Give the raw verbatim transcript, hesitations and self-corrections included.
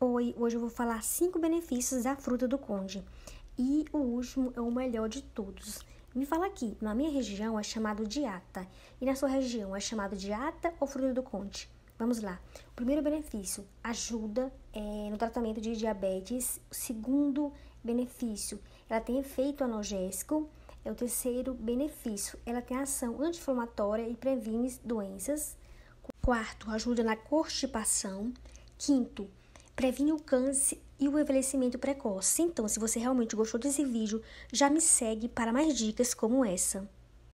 Oi, hoje eu vou falar cinco benefícios da fruta do conde. E o último é o melhor de todos. Me fala aqui, na minha região é chamado de ata. E na sua região é chamado de ata ou fruta do conde? Vamos lá. O primeiro benefício, ajuda é, no tratamento de diabetes. O segundo benefício, ela tem efeito analgésico. É o terceiro benefício, ela tem ação anti-inflamatória e previne doenças. Quarto, ajuda na constipação. Quinto, previne o câncer e o envelhecimento precoce. Então, se você realmente gostou desse vídeo, já me segue para mais dicas como essa.